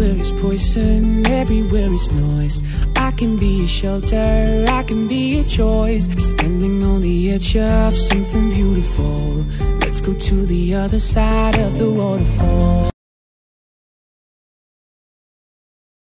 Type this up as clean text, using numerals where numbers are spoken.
Everywhere is poison, everywhere is noise. I can be a shelter, I can be a choice. Standing on the edge of something beautiful. Let's go to the other side of the waterfall.